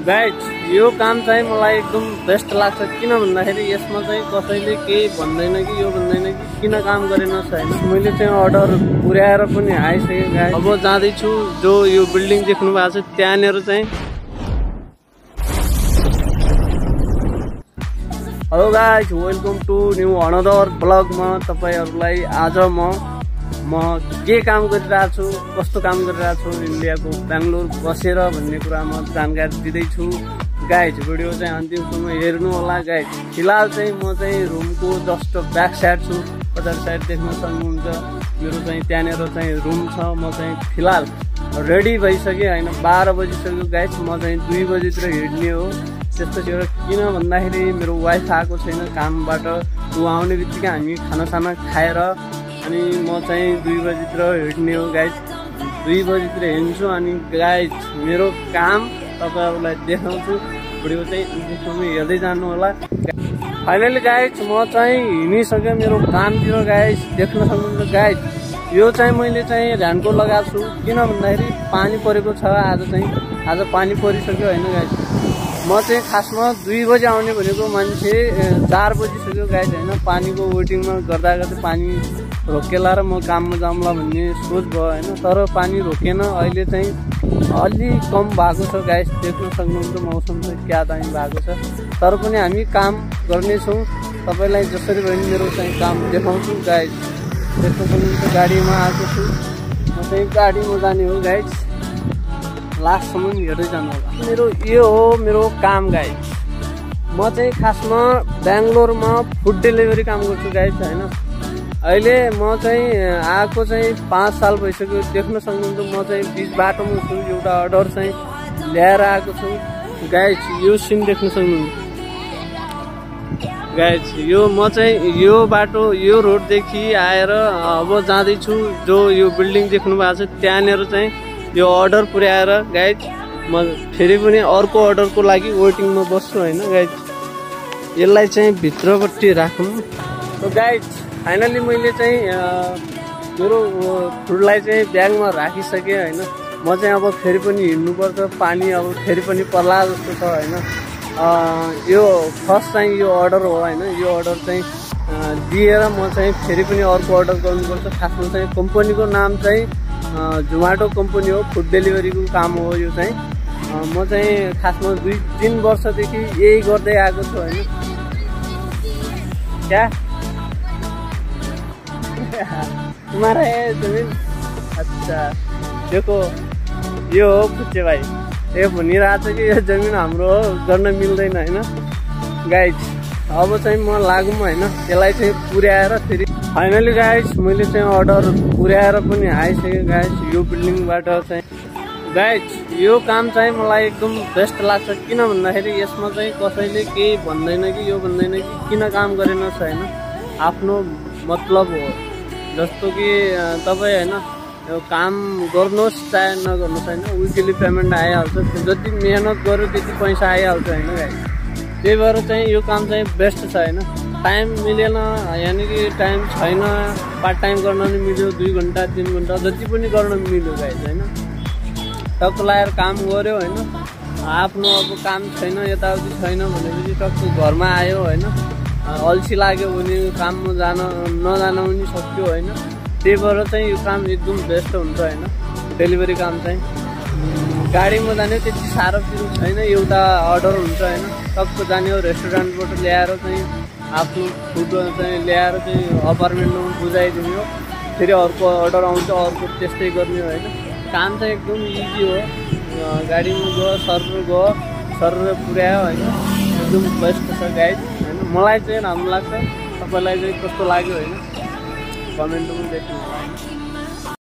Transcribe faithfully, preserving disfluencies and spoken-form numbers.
Guys यो काम चाहिँ मलाई एकदम बेस्ट लाग्छ। किन भन्दाखेरि यसमा चाहिँ कसैले केही भन्दैन कि यो भन्दैन कि किन काम गरेनस् हैन। मैले चाहिँ अर्डर पुर्याएर पनि आइसकेँ गाइज। अब जाँदैछु जो यो बिल्डिङ देख्नु भएको छ त्यहाँनिर चाहिँ। Hello guys, welcome to new another ब्लगमा तपाईहरुलाई आज म म के काम गरिरहेको छु, कस्तो काम गरिरहेको छु इन्डियाको बेंगलोर बसेर भन्ने कुरामा जानकारी दिँदैछु। गाइज भिडियो चाहिँ अन्तिमसम्म हेर्नु होला। गाइज फिलहाल चाहिँ म चाहिँ रुमको जस्ट ब्याक साइड छु, पछाडि साइड देख्न सक्नुहुन्छ। मेरो चाहिँ त्यहाँनिर चाहिँ रुम छ। म चाहिँ फिलहाल रेडी भइसकेँ हैन, बाह्र बजिसक्यो गाइज। म चाहिँ दुई बजीतिर हिँड्ने हो। त्यस्तो थियो किन भन्दाखेरि मेरो वाइफ आएको छैन कामबाट। ऊ आउने बित्तिकै हामी खानासाना खाएर अनि म चाहिँ दुई बजीतिर हिँड्ने हो गाइज। दुई बजीतिर हिँड्छु अनि गाइज मेरो काम तपाईहरुलाई देखाउँछु। भिडियो चाहिँ अन्तिमसम्म हेर्दै जानु होला। फाइनली गाइज म चाहिँ हिँडिसकेँ मेरो कामतिर गाइज, देख्न सक्नुहुन्छ। गाइज यो चाहिँ मैले चाहिँ ध्यानको लगाएको छु किन भन्दाखेरि पानी परेको छ। आज चाहिँ आज पानी परिसक्यो हैन गाइज। म चाहिँ खासमा दुई बजी आउने भनेको मान्छे चार बजिसक्यो गाइज हैन। पानीको वेटिङमा गर्दा गर्दै पानी रोकेला र म काममा जाउँला भन्ने सोच भयो हैन। तर पानी रोकेन। अहिले चाहिँ अलि कम भएको छ गाइज, देख्न सक्नुहुन्छ। मौसम चाहिँ क्या दामी भएको छ। तर पनि हामी काम गर्नेछौँ। तपाईलाई जसरी भए पनि मेरो चाहिँ काम देखाउँछु गाइज। देख्न सक्नुहुन्छ गाडीमा आएको छु। म चाहिँ गाडीमा जाने हो गाइज। लास्टसम्म हेर्दै जानु होला। मेरो यो हो मेरो काम गाइज। म चाहिँ खासमा बेंगलोरमा फुड डेलिभरी काम गर्छु गाइज हैन। अहिले म चाहिँ आएको चाहिँ पाँच साल भइसक्यो। देख्न सक्नुहुन्छ म चाहिँ बिच बाटोमा छु। एउटा अर्डर चाहिँ ल्याएर आएको छु गाइज। यो सिन देख्न सक्नुहुन्छ गाइज। यो म चाहिँ यो बाटो यो रोडदेखि आएर अब जाँदैछु जो यो बिल्डिङ देख्नु भएको छ त्यहाँनिर चाहिँ यो अर्डर पुर्याएर गाइज म फेरि पनि अर्को अर्डरको लागि वेटिङमा बस्छु हैन गाइज। यसलाई चाहिँ भित्रपट्टि राखौँ। तो गाइज फाइनली मैले चाहिँ मेरो फुडलाई चाहिँ ब्यागमा राखिसकेँ हैन। म चाहिँ अब फेरि पनि हिँड्नुपर्छ। पानी अब फेरि पनि पर्ला जस्तो छ हैन। यो फर्स्ट चाहिँ यो अर्डर हो हैन। यो अर्डर चाहिँ दिएर म चाहिँ फेरि पनि अर्को अर्डर गर्नुपर्छ। खासमा चाहिँ कम्पनीको नाम चाहिँ जोमेटो कम्पनी हो, फुड डेलिभरीको काम हो यो चाहिँ। म चाहिँ खासमा दुई तीन वर्षदेखि यही गर्दै आएको छु हैन। क्या तुम्हारा है जमीन? अच्छा देखो यो हो पुच्चे भाइ। ए भनिरहेको छ कि यो जमिन हाम्रो हो, गर्न मिल्दैन हैन गाइज। अब चाहिँ म लागौँ हैन। यसलाई चाहिँ पुर्याएर फेरि फाइनली गाइज मैले चाहिँ अर्डर पुर्याएर पनि आइसकेँ गाइज यो बिल्डिङबाट चाहिँ। गाइज यो काम चाहिँ मलाई एकदम बेस्ट लाग्छ। किन भन्दाखेरि यसमा चाहिँ कसैले केही भन्दैन कि यो भन्दैन कि किन काम गरेनस् हैन। आफ्नो मतलब हो। जस्तो कि तपाईँ हैन यो काम गर्नुहोस् चाहे नगर्नुहोस् हैन, विकली पेमेन्ट आइहाल्छ। जति मेहनत गर्यो त्यति पैसा आइहाल्छ हैन गाइज। त्यही भएर चाहिँ यो काम चाहिँ बेस्ट छ हैन। टाइम मिलेन यानि कि टाइम छैन, पार्ट टाइम गर्न नि मिल्यो, दुई घन्टा तिन घन्टा जति पनि गर्न मिल्यो गाइज हैन। टक्क लगाएर काम गर्यो हैन। आफ्नो अब काम छैन यताउति छैन भनेपछि टक्क घरमा आयो हैन। अल्छी लाग्यो भने काममा जान नजान पनि सक्यो हैन। त्यही भएर चाहिँ यो काम एकदम बेस्ट हुन्छ हैन। डेलिभरी काम चाहिँ गाडीमा जाने त्यति साह्रो छैन। एउटा अर्डर हुन्छ हैन, टक्क जाने हो रेस्टुरेन्टबाट ल्याएर चाहिँ आफ्नो फुड चाहिँ ल्याएर चाहिँ अपार्टमेन्टमा बुझाइदिने हो। फेरि अर्को अर्डर आउँछ अर्को त्यस्तै गर्ने हो हैन। काम चाहिँ एकदम इजी हो। गाडीमा गयो सर गयो सर पुर्यायो हैन। एकदम बेस्ट छ गाइज हैन। मलाई चाहिँ राम्रो लाग्छ। तपाईँलाई चाहिँ कस्तो लाग्यो हैन कमेन्टमा लेख्नु होला।